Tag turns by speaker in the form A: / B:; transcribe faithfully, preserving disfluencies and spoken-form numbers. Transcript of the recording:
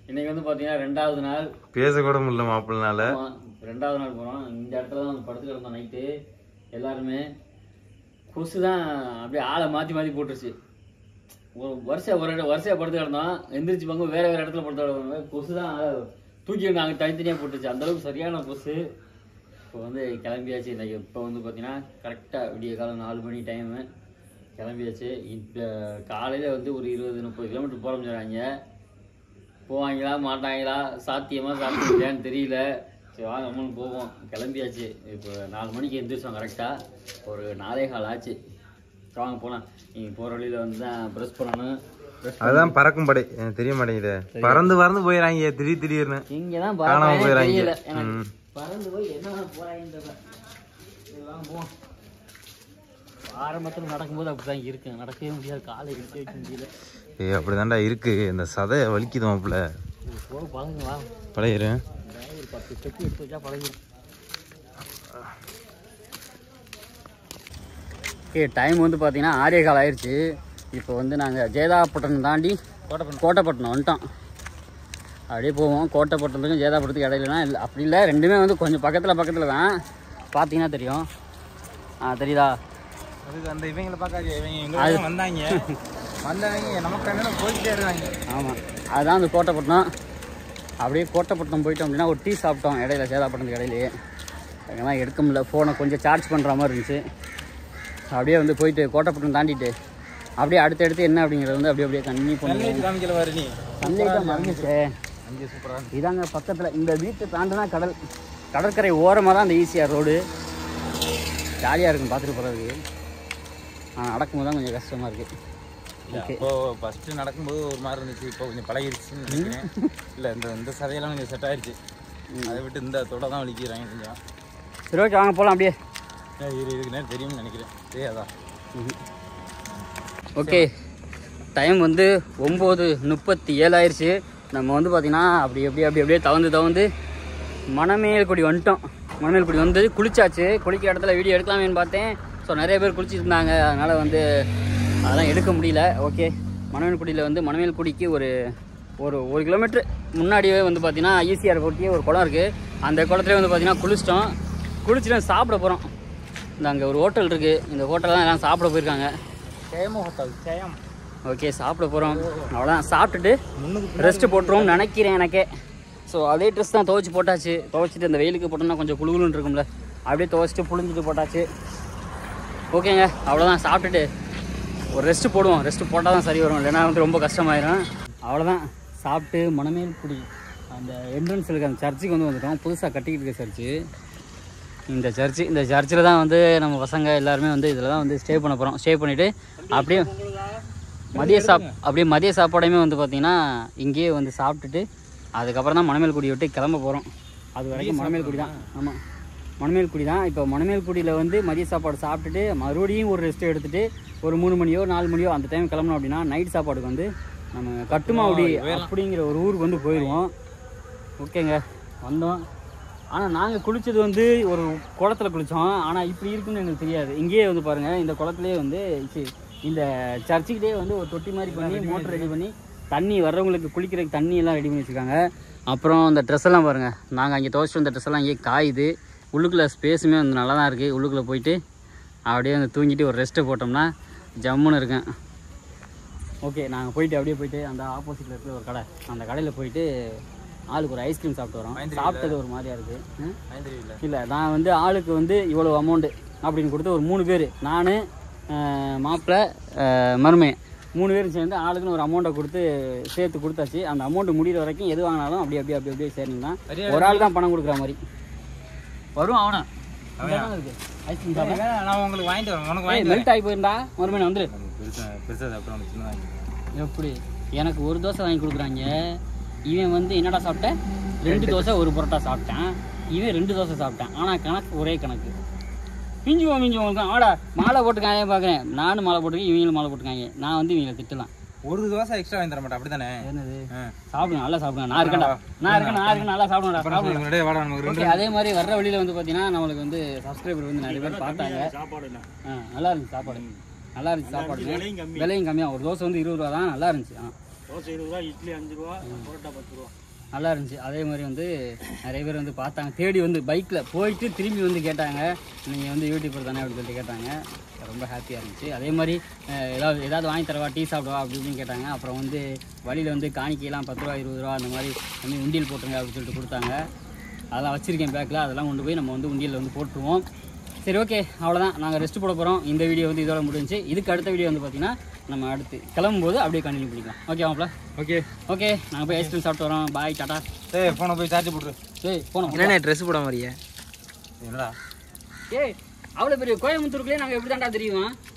A: இன்னைக்கு வந்து பாத்தீங்கன்னா ரெண்டாவது நாள்
B: பேச கூட முடியல மாப்பிள்ளனால.
A: ரெண்டாவது நாள் போறோம். இந்த இடத்துல தான் படுத்து கிடந்தோம் நைட்டு. எல்லாருமே கொசு தான் அப்படியே ஆளை மாத்தி மாத்தி போட்டுருச்சு. ஒரு வருஷம் ஒரு வருஷம் படுத்து கிடந்தோம். எந்திரிச்சு பாங்க வேற வேற இடத்துல படுத்து கிடந்தோம். கொசு தான் ஆளை தூக்கி நாங்கள் தனித்தனியாக போட்டுருச்சு. அந்த அளவுக்கு சரியான கொசு. இப்போ வந்து கிளம்பியாச்சு. இன்னைக்கு இப்போ வந்து பார்த்தீங்கன்னா கரெக்டாக விடிய காலம் நாலு மணி டைமு கிளம்பியாச்சு. இப்போ காலையில் வந்து ஒரு இருபது முப்பது கிலோமீட்டர் போகிறோம்னு சொல்கிறாங்க. போவாங்களா மாட்டாங்களா, சாத்தியமாக சாப்பிட்டுன்னு தெரியல. சரி வாங்க அம்மனு போவோம். கிளம்பியாச்சு. இப்போ நாலு மணிக்கு எந்திரிச்சோம் கரெக்டாக. ஒரு நாலே கால் ஆச்சு. வாங்க போகலாம். நீங்கள் போகிற வழியில் வந்து தான் ப்ரெஷ் பண்ணணும்.
B: அதுதான் பறக்கும் படை. எனக்கு தெரிய மாட்டேங்குது. பறந்து பறந்து போயிடறாங்க திடீர் திடீர்னு.
A: இங்கே தான்
B: காணாம போயிடறாங்க.
A: பறந்து போய் என்ன போகிறாங்க. வாங்க போவோம். ஆரம்பத்தில் நடக்கும்போது அப்படிதான் இருக்கு. நடக்கவே முடியாது. காலை எடுத்து வைக்க முடியல.
B: ஏ அப்படிதான்டா இருக்கு. இந்த சதை வலிக்குது மாப்பிள்ள.
A: போக பழகுவா
B: பழகிறேன்.
A: ஒரு பத்து ஸ்டெப் எடுத்து வச்சா பழகிடும். ஓகே டைம் வந்து பார்த்தீங்கன்னா ஆறே கால் ஆயிடுச்சு. இப்போ வந்து நாங்கள் ஜேதாப்பட்டினம் தாண்டி கோட்டைப்பட்டினம் கோட்டைப்பட்டினம் வந்துட்டோம். அப்படியே போவோம். கோட்டைப்பட்டினத்துக்கும் ஜேதாப்பட்டினத்துக்கு இடையிலனா இல்லை அப்படி இல்லை. ரெண்டுமே வந்து கொஞ்சம் பக்கத்தில் பக்கத்தில் தான். பார்த்தீங்கன்னா தெரியும். ஆ தெரியுதா?
B: அதுக்கு அந்த இவங்களை பார்க்காது. இவங்க எங்க வந்தாங்க வந்தவங்க நமக்கு போயிட்டே இருக்காங்க. ஆமாம்
A: அதுதான் அந்த கோட்டைப்பட்டினம். அப்படியே கோட்டைப்பட்டினம் போயிட்டோம் அப்படின்னா ஒரு டீ சாப்பிட்டோம் இடையில சேதாப்பட்டினத்துக்கு இடையிலேயே. எங்கெல்லாம் எடுக்க முடியல. ஃபோனை கொஞ்சம் சார்ஜ் பண்ணுற மாதிரி இருந்துச்சு. அப்படியே வந்து போயிட்டு கோட்டைப்பட்டினம் தாண்டிட்டு அப்படியே அடுத்தடுத்து என்ன அப்படிங்கிறது வந்து அப்படியே அப்படியே கண்டினியூ பண்ணி சன்லைட்டாக மறந்துச்சு. இதாங்க பக்கத்தில் இந்த வீட்டை தாண்டினா கடல். கடற்கரை ஓரமாக தான் அந்த ஈஸியாக ரோடு. ஜாலியாக இருக்கும் பார்த்துட்டு போகிறதுக்கு. ஆனால் நடக்கும்போது தான் கொஞ்சம் கஷ்டமாக இருக்குது.
B: இப்போ ஃபஸ்ட்டு நடக்கும்போது ஒரு மாதிரி இருந்துச்சு. இப்போ கொஞ்சம் பழகிடுச்சுன்னு நினைக்கிறேன். இல்லை இந்த இந்த சதையெல்லாம் கொஞ்சம் செட் ஆகிடுச்சு. அதை விட்டு இந்த தொட தான் வலிக்கிறாங்க கொஞ்சம்.
A: சரி ஓகே வாங்க போகலாம். அப்படியே
B: இரு இதுக்கு நேரம் தெரியும்னு நினைக்கிறேன். தெரியாதா?
A: ஓகே டைம் வந்து ஒம்பது முப்பத்தி ஏழு ஆயிடுச்சு. நம்ம வந்து பார்த்திங்கன்னா அப்படி எப்படி அப்படி அப்படியே தவந்து தவந்து மணமேல்குடி வந்துட்டோம். மணமேல்குடி வந்து குளிச்சாச்சு. குளிக்கிற இடத்துல வீடியோ எடுக்கலாமேன்னு பார்த்தேன். ஸோ நிறைய பேர் குளிச்சுட்டு இருந்தாங்க. அதனால் வந்து அதெல்லாம் எடுக்க முடியல. ஓகே மணமேல்குடியில் வந்து மணமேல்குடிக்கு ஒரு ஒரு ஒரு கிலோமீட்ரு முன்னாடியே வந்து பார்த்திங்கன்னா ஈசிஆர் போட்டியே ஒரு குளம் இருக்குது. அந்த குளத்துலேயே வந்து பார்த்திங்கன்னா குளிச்சிட்டோம். குளிச்சுட்டு சாப்பிட போகிறோம். இந்த அங்கே ஒரு ஹோட்டல் இருக்குது. இந்த ஹோட்டல் தான் எல்லாம் சாப்பிட போயிருக்காங்க.
B: சேம ஹோட்டல் சேம்.
A: ஓகே சாப்பிட போகிறோம். அவ்வளோதான். சாப்பிட்டுட்டு ரெஸ்ட்டு போட்டுருவோம்னு நினைக்கிறேன் எனக்கே. ஸோ அதே ட்ரெஸ் தான் துவைச்சி போட்டாச்சு. துவைச்சிட்டு இந்த வெயிலுக்கு போட்டோம்னா கொஞ்சம் குழுகுலுன்னு இருக்கும்ல. அப்படியே துவைச்சிட்டு புழிஞ்சிட்டு போட்டாச்சு. ஓகேங்க அவ்வளோதான். சாப்பிட்டுட்டு ஒரு ரெஸ்ட்டு போடுவோம். ரெஸ்ட்டு போட்டால் தான் சரி வரும். இல்லைன்னா வந்து ரொம்ப கஷ்டமாயிடும். அவ்வளோதான். சாப்பிட்டு மணமேல்குடி அந்த என்ட்ரன்ஸில் இருக்க அந்த சர்ச்சுக்கு வந்து வந்துட்டோம். புதுசாக கட்டிக்கிட்டு இருக்க சர்ச்சு இந்த சர்ச்சு. இந்த சர்ச்சில் தான் வந்து நம்ம பசங்க எல்லாருமே வந்து இதில் தான் வந்து ஸ்டே பண்ண போகிறோம். ஸ்டே பண்ணிவிட்டு அப்படியே மதிய சாப் அப்படியே மதிய சாப்பாடையுமே வந்து பார்த்திங்கன்னா இங்கேயே வந்து சாப்பிட்டுட்டு அதுக்கப்புறம் தான் மணமேல்குடி விட்டு கிளம்ப போகிறோம். அது வரைக்கும் மணமேல்குடி தான். ஆமாம் மணமேல்குடி தான். இப்போ மணமேல்குடியில் வந்து மதிய சாப்பாடு சாப்பிட்டுட்டு மறுபடியும் ஒரு ரெஸ்ட்டு எடுத்துகிட்டு ஒரு மூணு மணியோ நாலு மணியோ அந்த டைம் கிளம்பணும் அப்படின்னா நைட் சாப்பாடுக்கு வந்து நம்ம கட்டுமாவடி அப்படிங்கிற ஒரு ஊருக்கு வந்து போயிடுவோம். ஓகேங்க வந்தோம். ஆனால் நாங்கள் குளித்தது வந்து ஒரு குளத்தில் குளித்தோம். ஆனால் இப்படி இருக்குன்னு எங்களுக்கு தெரியாது. இங்கேயே வந்து பாருங்கள் இந்த குளத்துலேயே வந்து இந்த சர்ச்சுக்கிட்டே வந்து ஒரு தொட்டி மாதிரி பண்ணி மோட்டர் ரெடி பண்ணி தண்ணி வர்றவங்களுக்கு குளிக்கிறதுக்கு தண்ணி எல்லாம் ரெடி பண்ணி வச்சுருக்காங்க. அப்புறம் இந்த ட்ரெஸ் எல்லாம் பாருங்கள். நாங்கள் அங்கே துவைச்சிட்டு வந்த ட்ரெஸ் எல்லாம் இங்கே காயுது. உள்ளுக்குள்ளே ஸ்பேஸுமே வந்து நல்லா தான் இருக்குது. உள்ளுக்குள்ளே போயிட்டு அப்படியே வந்து தூங்கிட்டு ஒரு ரெஸ்ட்டு போட்டோம்னா ஜம்முன்னு இருக்கேன். ஓகே நாங்கள் போயிட்டு அப்படியே போயிட்டு அந்த ஆப்போசிட்டில் இருக்கிற ஒரு கடை அந்த கடையில் போயிட்டு ஆளுக்கு ஒரு ஐஸ்கிரீம் சாப்பிட்டு வரோம். சாப்பிட்டது ஒரு மாதிரியாக இருக்குது. இல்லை நான் வந்து ஆளுக்கு வந்து இவ்வளோ அமௌண்ட்டு அப்படின்னு கொடுத்து ஒரு மூணு பேர் நான் மாப்பிள்ளை மருமை மூணு பேரும் சேர்ந்து ஆளுக்குன்னு ஒரு அமௌண்ட்டை கொடுத்து சேர்த்து கொடுத்தாச்சு. அந்த அமௌண்ட்டு முடிகிற வரைக்கும் எது வாங்கினாலும் அப்படி அப்படி அப்படி அப்படியே சரிங்கன்னா ஒரு ஆள் தான் பணம் கொடுக்குற மாதிரி வரும். அவனா இருக்கு ஐஸ்கிரீம் சாப்பிட நான் உங்களுக்கு வாங்கிட்டு வரேன். உனக்கு வாங்கி மெல்ட் ஆகி போயிருந்தா மறுபடியும் வந்துடு.
B: பெருசாக சாப்பிட்றோம் சின்னதாக.
A: எப்படி எனக்கு ஒரு தோசை வாங்கி கொடுக்குறாங்க. இவன் வந்து என்னடா சாப்பிட்டேன் ரெண்டு தோசை ஒரு பரோட்டா சாப்பிட்டேன். இவன் ரெண்டு தோசை சாப்பிட்டேன். ஆனால் கணக்கு ஒரே கணக்கு. மிஞ்சுவோம் மிஞ்சுவோம் ஆடா மாலை போட்டுக்காங்க பார்க்குறேன். நானும் மாலை போட்டுக்கேன் இவங்களும் மாலை போட்டுக்காங்க. நான் வந்து இவங்களை திட்டலாம்.
B: ஒரு தோசை எக்ஸ்ட்ரா வாங்கி தர மாட்டேன். அப்படி தானே?
A: என்னது சாப்பிடுங்க நல்லா சாப்பிடுங்க. நான் இருக்கேன்டா நான் இருக்கேன் நான் இருக்கேன் நல்லா சாப்பிடுங்க. அதே மாதிரி வர்ற வழியில் வந்து பார்த்தீங்கன்னா நம்மளுக்கு வந்து சப்ஸ்கிரைபர் வந்து நிறைய பேர் பார்த்தாங்க. ஆ நல்லா இருந்துச்சு சாப்பாடு. நல்லா இருந்துச்சு சாப்பாடு. விலையும் கம்மியாக ஒரு தோசை வந்து இருபது ரூபா தான். நல்லா இருந்துச்சு. ஆ
C: தோசை இருபது ரூபா, இட்லி அஞ்சு ரூபா, பரோட்டா பத்து ரூபா.
A: நல்லா இருந்துச்சு. அதே மாதிரி வந்து நிறைய பேர் வந்து பார்த்தாங்க, தேடி வந்து பைக்கில் போயிட்டு திரும்பி வந்து கேட்டாங்க, நீங்கள் வந்து யூடியூபர் தானே அப்படின்னு சொல்லிட்டு கேட்டாங்க. ரொம்ப ஹாப்பியாக இருந்துச்சு. அதே மாதிரி ஏதாவது ஏதாவது வாங்கி தரவா, டீ சாப்பிடுவா அப்படி இப்படின்னு கேட்டாங்க. அப்புறம் வந்து வழியில் வந்து காணிக்கையெல்லாம் பத்து ரூபா இருபது ரூபா அந்த மாதிரி வந்து உண்டியல் போட்டுருங்க அப்படின்னு சொல்லிட்டு கொடுத்தாங்க. அதெல்லாம் வச்சுருக்கேன் பேக்கில், அதெல்லாம் கொண்டு போய் நம்ம வந்து உண்டியலில் வந்து போட்டுருவோம். சரி, ஓகே, அவ்வளோதான். நாங்கள் ரெஸ்ட் போட போகிறோம். இந்த வீடியோ வந்து இதோட முடிஞ்சு. இதுக்கு அடுத்த வீடியோ வந்து பார்த்திங்கன்னா நம்ம அடுத்து கிளம்பும்போது அப்படியே கண்டினியூ பண்ணிக்கலாம். ஓகே மாப்ள?
B: ஓகே
A: ஓகே, நாங்கள் போய் ஐஸ்கிரீம் சாப்பிட்டு வரோம். Bye, tata.
B: ஏய் ஃபோனை போய் சார்ஜ் போட்டுரு.
A: ஏய் போனோம்.
D: என்னண்ணே ட்ரெஸ் போட மாதிரியே?
B: என்னடா
A: ஏய், அவ்வளோ பெரிய கோயம்புத்தூருக்குள்ளே நாங்கள் எப்படி தாண்டா தெரியும்?